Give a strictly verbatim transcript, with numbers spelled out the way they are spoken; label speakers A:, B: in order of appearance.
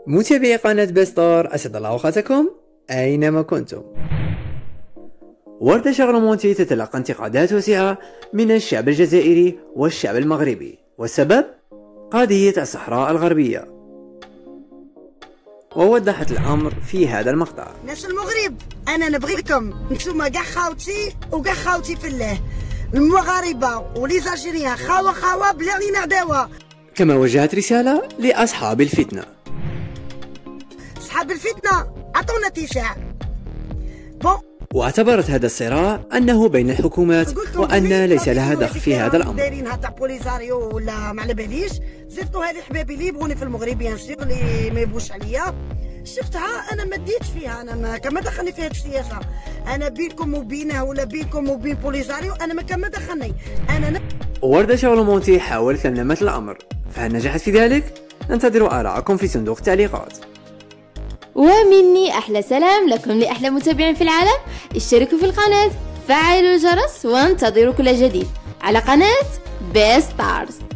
A: متابعي قناة بيستار، أسعد الله أوقاتكم أينما كنتم. وردة شغرمونتي تتلقى انتقادات واسعة من الشعب الجزائري والشعب المغربي، والسبب قضية الصحراء الغربية. ووضحت الأمر في هذا المقطع.
B: ناس المغرب أنا نبغيكم نتوما كاع خاوتي وكاع خاوتي في الله، المغاربة وليزالجيريان خاوة خاوة بلا علينا عداوة.
A: كما وجهت رسالة لأصحاب الفتنة.
B: أصحاب الفتنة عطونا اتساع.
A: واعتبرت هذا الصراع أنه بين الحكومات وأن ليس لها دخل في هذا الأمر.
B: دايرينها تاع بوليزاريو ولا ما على باليش، صيفطوا هذه حبابي اللي يبغوني في المغرب بيان سور اللي ما يبغوش عليا، شفتها انا ما ديتش فيها، انا ما كان ما دخلني في هذه السياسه، انا بينكم وبينه ولا بينكم وبين بوليزاريو انا ما كان ما دخلني انا ن...
A: وردة شغرمونتي حاولت لملمة الأمر، فهل نجحت في ذلك؟ انتظروا آراءكم في صندوق التعليقات.
C: ومني أحلى سلام لكم لأحلى متابعين في العالم. اشتركوا في القناة، فعلوا الجرس، وانتظروا كل جديد على قناة بيستارز.